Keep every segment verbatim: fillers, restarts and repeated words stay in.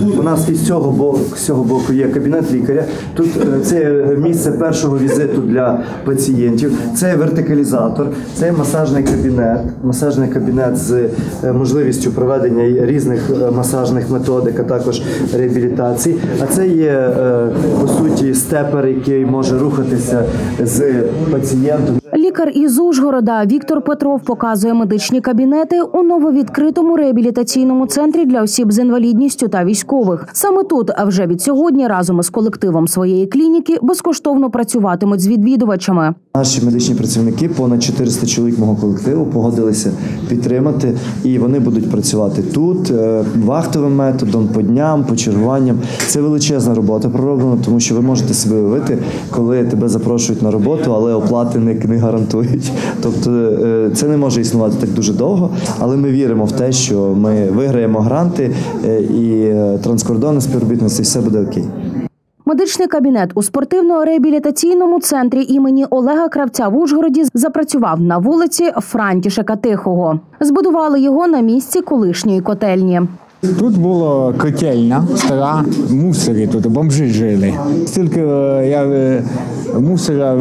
У нас із цього боку, з цього боку є кабінет лікаря. Тут це місце першого візиту для пацієнтів. Це вертикалізатор, це масажний кабінет, масажний кабінет з можливістю проведення різних масажних методик, а також реабілітації. А це є, по суті, степер, який може рухатися з пацієнтом. Лікар із Ужгорода Віктор Петров показує медичні кабінети у нововідкритому реабілітаційному центрі для осіб з інвалідністю та військових. Саме тут, а вже від сьогодні, разом із колективом своєї клініки безкоштовно працюватимуть з відвідувачами. Наші медичні працівники, понад чотириста чоловік мого колективу, погодилися підтримати, і вони будуть працювати тут вахтовим методом, по дням, по чергуванням. Це величезна робота пророблена, тому що ви можете себе уявити, коли тебе запрошують на роботу, але оплати не, не гарантують. Тобто це не може існувати так дуже довго, але ми віримо в те, що ми виграємо гранти і транскордонне співробітництво, і все буде окей. Медичний кабінет у спортивно-реабілітаційному центрі імені Олега Кравця в Ужгороді запрацював на вулиці Франтішека Тихого. Збудували його на місці колишньої котельні. Тут була котельня стара, мусори тут, бомжі жили. Стільки я мусора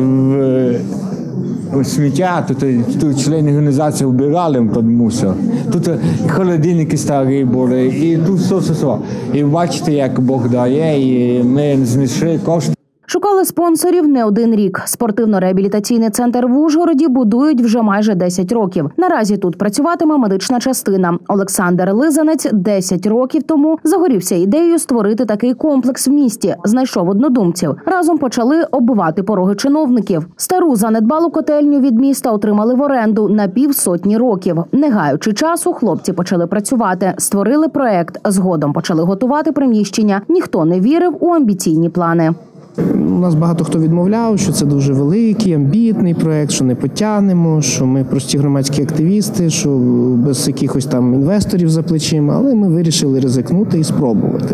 в сміття, тут, тут члени організації вбирали під мусор. Тут холодильники старі були, і тут все-все-все. І бачите, як Бог дає, і ми знайшли кошти. Шукали спонсорів не один рік. Спортивно-реабілітаційний центр в Ужгороді будують вже майже десять років. Наразі тут працюватиме медична частина. Олександр Лизанець десять років тому загорівся ідеєю створити такий комплекс в місті. Знайшов однодумців. Разом почали оббивати пороги чиновників. Стару занедбалу котельню від міста отримали в оренду на півсотні років. Не гаючи часу, хлопці почали працювати. Створили проект. Згодом почали готувати приміщення. Ніхто не вірив у амбіційні плани. У нас багато хто відмовляв, що це дуже великий, амбітний проєкт, що не потягнемо, що ми прості громадські активісти, що без якихось там інвесторів за плечима, але ми вирішили ризикнути і спробувати.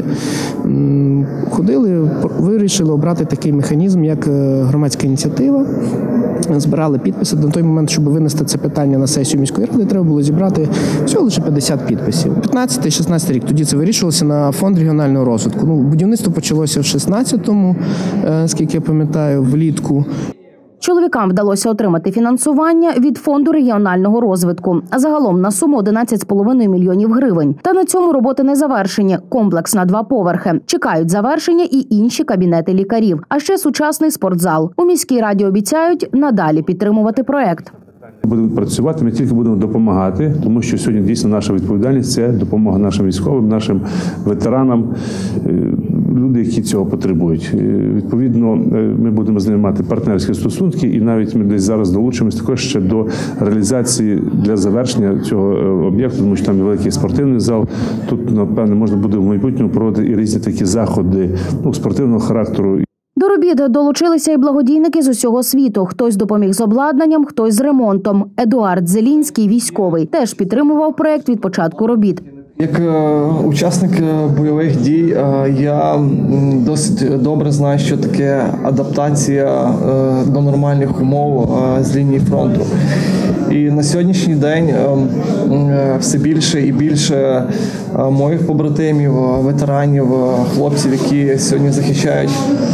Ходили, вирішили обрати такий механізм, як громадська ініціатива. Збирали підписи. На той момент, щоб винести це питання на сесію міської ради, треба було зібрати всього лише п'ятдесят підписів. п'ятнадцятий-шістнадцятий рік, тоді це вирішувалося на фонд регіонального розвитку. Ну, будівництво почалося в шістнадцятому, скільки я пам'ятаю, влітку. Чоловікам вдалося отримати фінансування від фонду регіонального розвитку. Загалом на суму одинадцять з половиною мільйонів гривень. Та на цьому роботи не завершені. Комплекс на два поверхи. Чекають завершення і інші кабінети лікарів. А ще сучасний спортзал. У міській раді обіцяють надалі підтримувати проект. Будемо працювати, ми тільки будемо допомагати, тому що сьогодні дійсно наша відповідальність – це допомога нашим військовим, нашим ветеранам, люди, які цього потребують. Відповідно, ми будемо з ними мати партнерські стосунки, і навіть ми десь зараз долучимося також ще до реалізації для завершення цього об'єкту, тому що там є великий спортивний зал. Тут, напевне, можна буде в майбутньому проводити і різні такі заходи, ну, спортивного характеру. До робіт долучилися і благодійники з усього світу. Хтось допоміг з обладнанням, хтось з ремонтом. Едуард Зелінський, військовий, теж підтримував проект від початку робіт. Як учасник бойових дій я досить добре знаю, що таке адаптація до нормальних умов з лінії фронту. І на сьогоднішній день все більше і більше моїх побратимів, ветеранів, хлопців, які сьогодні захищають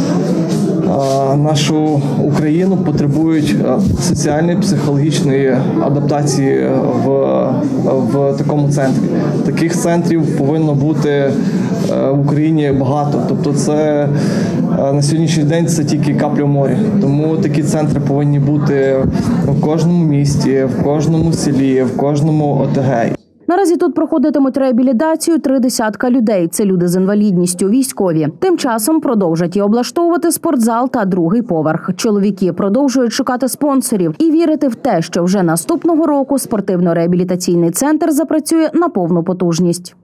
нашу Україну, потребують соціальної, психологічної адаптації в, в такому центрі. Таких центрів повинно бути в Україні багато. Тобто це на сьогоднішній день це тільки капля в морі. Тому такі центри повинні бути в кожному місті, в кожному селі, в кожному О Те Ге. Наразі тут проходитимуть реабілітацію три десятка людей. Це люди з інвалідністю, військові. Тим часом продовжать і облаштовувати спортзал та другий поверх. Чоловіки продовжують шукати спонсорів і вірити в те, що вже наступного року спортивно-реабілітаційний центр запрацює на повну потужність.